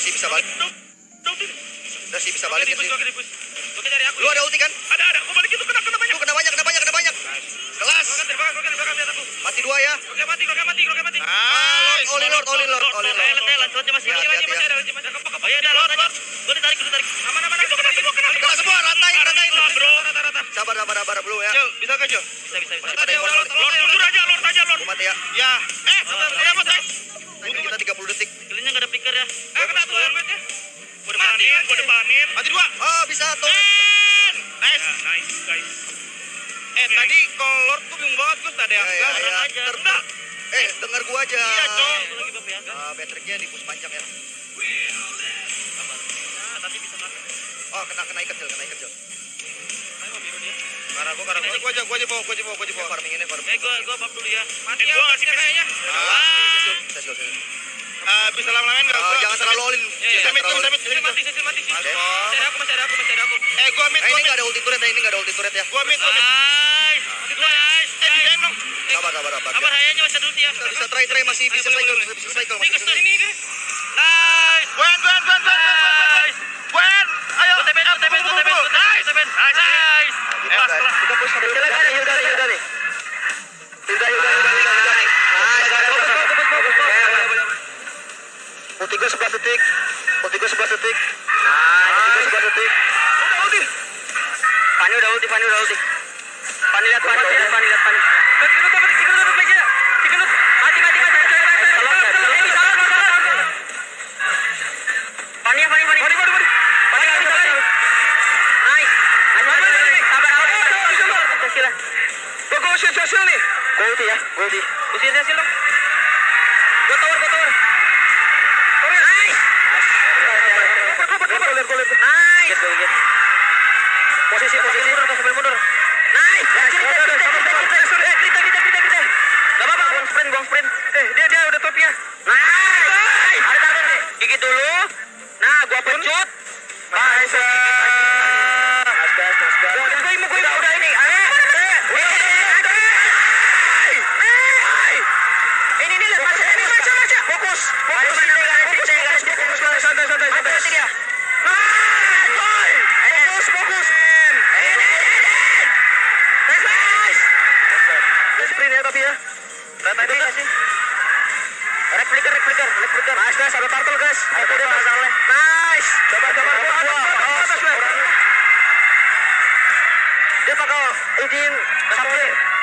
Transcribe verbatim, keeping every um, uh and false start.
Masih bisa balik. Masih bisa balik sih. Lu ada ulti kan? Ada, ada. Aku balik itu kena, kena banyak. Tuh kena banyak, kena banyak, kena banyak. Kelas. Mati dua ya. Oke, mati, oke, mati, oke, mati. Ah, Oli Lord, Oli Lord, Oli Lord. Lanjutnya masih ada, masih ada. Oh iya, ada Lord, Lord. Gua ditarik, gua ditarik. Aman, aman, aman. Itu kena semua, kena. Kena semua, ratain, ratain. Bro. Sabar, sabar, sabar dulu ya. Jo, bisa ke Jo? Bisa, bisa, bisa. Lord, mundur aja, Lord aja, Lord. Gua mati ya. Ya. Eh, sebentar, ya, Mas. Ini kita tiga puluh detik. Kalinya enggak ada flicker ya. Eh, kena tuh helmetnya. Gua depanin, gua depanin. Mati dua. Oh, bisa tuh. Nice. Nice, guys. Eh, tadi kalau Lord tuh bingung banget, Gus. Ada yang Ya, ya, aja. ter- Enggak. Eh, denger gua aja. Iya, Cong. Lagi bab ya. Ah, Patricknya di push panjang ya. Sabar. Nah, tadi bisa kan. Oh, kena kena ikat Jel, kena ikat Jel. Ayo biru dia. Karena gua, karena gua, gua aja, gua aja bawa, gua aja bawa, gua aja Ini bawa. farming ini farming. Eh, gua gua bab dulu ya. Mati Eh, ya, gua ngasih kayaknya. Tes dulu, tes dulu. Ah, bisa lama-lamain enggak? Ah, jangan terlalu all in. Iya, iya. Jangan Samit, terlalu all in. samit, Cecil mati, Cecil mati. Oke. Masih ada aku, masih ada aku, masih ada aku. Eh, gua mid, Eh, gua ini mid. nggak ada ulti turret ya, ini nggak ada ulti turret ya. Gua mid, gua mid. Nice. Nice. Eh, dijain dong. Sabar, sabar, sabar. Apa hayanya masih dulu ya? Bisa, bisa try, try masih bisa cycle, bisa bisa cycle. Ini Masih Gus bisa. ini guys. Nice. Gwen, Gwen, Gwen, Gwen, Gwen, Gwen, Gwen. Nice. Gwen, ayo. Good defense, good defense, good defense, good defense, good defense. Nice. Eh, guys, kita push sampai Silakan ya udah ya udah nih. Udah ya udah udah udah udah nih. Ulti gue sebelas detik. Ulti gue sebelas detik. Nah, ulti gue sebelas detik. Udah, ulti. Pani udah ulti, Pani udah ulti. Pani lihat Pani, lihat Pani, lihat Pani. Tiga nut, tiga nut, tiga nut, tiga nut. Mati, mati, mati. Pani, Pani, Pani. Pani, Pani, Pani. Pani, Pani, Pani. Nice. Nice, nice, nice. Sabar, sabar. Sila. Gua gua share share nih. Gue ulti ya, gue ulti. Usia hasil dong. Gue tower, gue tower. Nice. Nice. Posisi, posisi. Sambil mundur. Nice. Kita, kita, kita, kita, kita. Gak apa-apa, gong sprint, gong sprint. Eh, dia dia udah top ya. Nice. Ada target nih. Gigit dulu. Nah, gua pecut. Nice. Mas gas, mas gas. Gue imu, gue imu. Udah ini. Ayo. Ini, ini, baca, ini, baca, baca. Fokus. Fokus. Fokus, fokus, fokus. Santai, santai, santai. Mati dia. Fokus, fokus. Ini, ini, ini. Nice, nice. Dia sprint ya tapi ya. Tadi nggak sih? Rek flicker, rek flicker, rek flicker. Nice, guys. Ada turtle, guys. Itu dia masalahnya. Nice. Coba, coba, coba. Atas, atas, atas. Dia bakal izin sampai